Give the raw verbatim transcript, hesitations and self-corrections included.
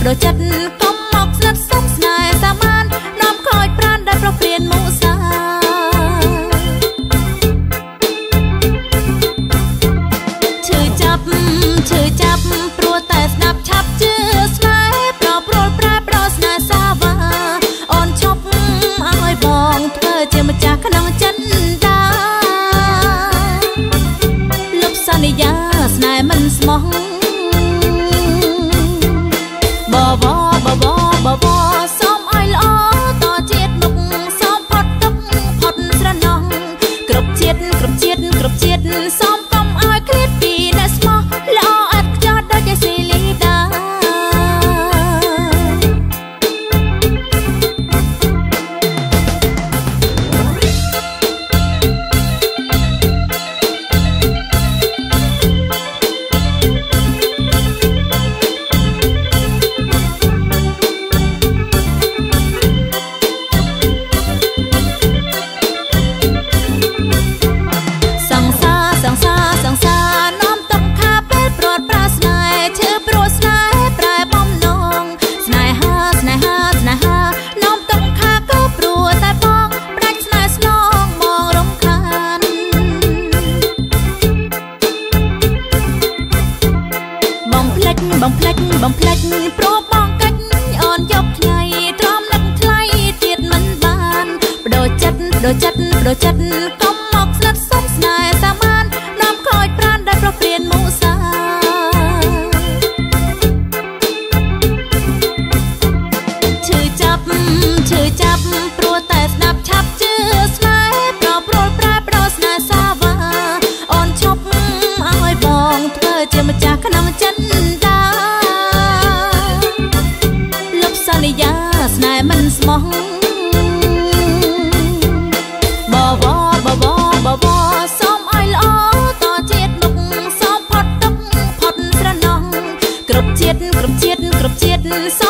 ដូរចិត្តកុំមកស្និទ្ធសុំស្នេហ៍សាមាននាំខូចប្រាណដែលប្រព្រានមុសាឈឺចាប់ឈឺចាប់ព្រោះតែស្ដាប់ឆាប់ជឿស្នេហ៍ប្រព្រលប្រែប្រស្នេហ៍សាវាអូនឈប់ឲ្យបងធ្វើជាម្ចាស់ក្នុងចិន្តាលុបសន្យាស្នេហ៍មិនស្មោះបបបបបបសូមឲ្យល្អតជាតិមុខសូមផុតទុកផុតស្រណោះគ្រប់ជាតិគ្រប់ជាតិគ្រប់ជាតិសូមកុំឲ្យឃ្លាតពីអ្នកស្មោះល្អអត់ខ្ចោតដូចជាស៊ីលីដាបំភ្លេចបំភ្លេចព្រោះបងកាច់អូនយកថ្ងៃទ្រាំនឹកថ្លៃទៀតមិនបានបដូរចិត្តបដូរចិត្តបដូរចិត្តកុំមកស្និទ្ធសុំស្នេហ៍សាមាននាំខូចប្រាណដែលប្រព្រានមុសាឈឺចាប់ឈឺចាប់ព្រោះតែស្ដាប់ឆាប់ជឿស្នេហ៍ប្រព្រលប្រែប្រស្នេហ៍សាវាអូនឈប់ឲ្យបងធ្វើជាម្ចាស់ក្នុងចិន្តាសន្យាស្នេហ៍មិនស្មោះបបបបបបសូមឲ្យល្អតជាតិមុខសូមផុតទុកផុតស្រណោះគ្រប់ជាតិគ្រប់ជាតិគ្រប់ជាតិ